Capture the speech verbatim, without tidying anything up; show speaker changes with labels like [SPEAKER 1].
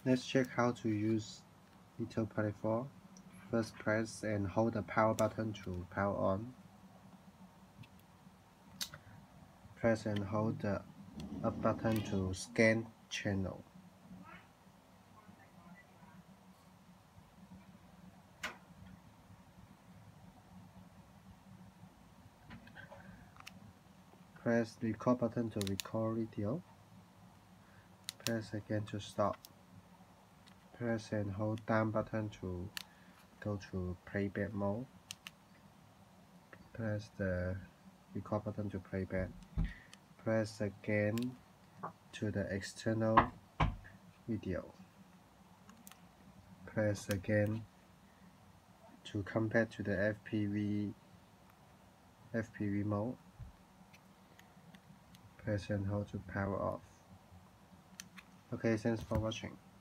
[SPEAKER 1] Let's check how to use Little Pilot four. First, press and hold the power button to power on. Press and hold the up button to scan channel. Press record button to record video. Press again to stop. Press and hold down button to go to playback mode. Press the record button to playback. Press again to the external video. Press again to come back to the F P V F P V mode. Press and hold to power off. Okay, thanks for watching.